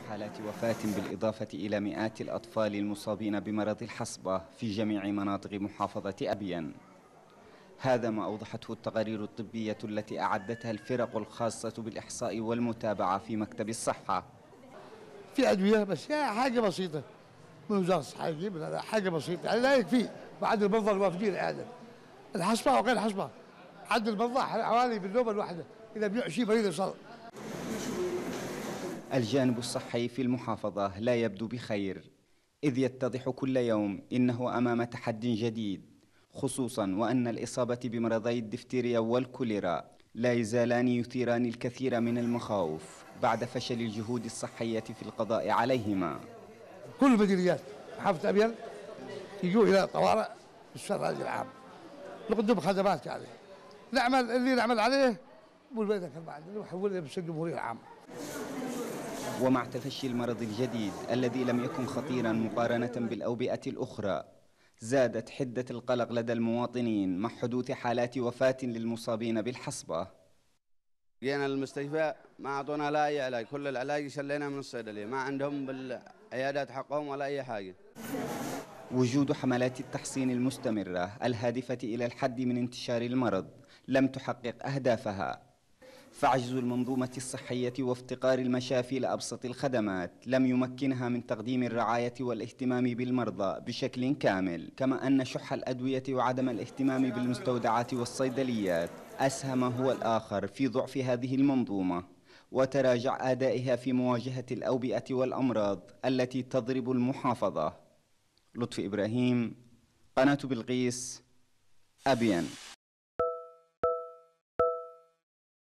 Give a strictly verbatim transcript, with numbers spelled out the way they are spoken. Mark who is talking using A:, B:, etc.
A: حالات وفاة بالإضافة إلى مئات الأطفال المصابين بمرض الحصبة في جميع مناطق محافظة أبين. هذا ما أوضحته التقارير الطبية التي أعدتها الفرق الخاصة بالإحصاء والمتابعة في مكتب الصحة.
B: في أدوية بس حاجة بسيطة من وزارة الصحة، حاجة بسيطة يعني لا يكفي بعد المرضى الوافدين العادة الحصبة وغير الحصبة. عد المرضى حوالي بالنوبة الواحدة إلى مئة وعشرين مريض يوصل.
A: الجانب الصحي في المحافظة لا يبدو بخير، إذ يتضح كل يوم إنه أمام تحدي جديد، خصوصا وأن الإصابة بمرضي الدفتيريا والكوليرا لا يزالان يثيران الكثير من المخاوف بعد فشل الجهود الصحية في القضاء عليهما.
B: كل المديريات محافظة أبين يجوا إلى طوارئ السراج العام نقدم خدمات يعني نعمل اللي نعمل عليه والبيت بعد نحوله بس الجمهورية العام.
A: ومع تفشي المرض الجديد الذي لم يكن خطيرا مقارنة بالأوبئة الأخرى، زادت حدة القلق لدى المواطنين مع حدوث حالات وفاة للمصابين بالحصبة.
C: جينا المستشفى ما أعطونا لا أي علاج، كل العلاج شلينا من الصيدلية، ما عندهم بالعيادات حقهم ولا أي حاجة.
A: وجود حملات التحصين المستمرة الهادفة إلى الحد من انتشار المرض لم تحقق أهدافها، فعجز المنظومة الصحية وافتقار المشافي لأبسط الخدمات لم يمكنها من تقديم الرعاية والاهتمام بالمرضى بشكل كامل، كما أن شح الأدوية وعدم الاهتمام بالمستودعات والصيدليات أسهم هو الآخر في ضعف هذه المنظومة وتراجع أدائها في مواجهة الأوبئة والأمراض التي تضرب المحافظة. لطفي إبراهيم، قناة بلقيس، أبين.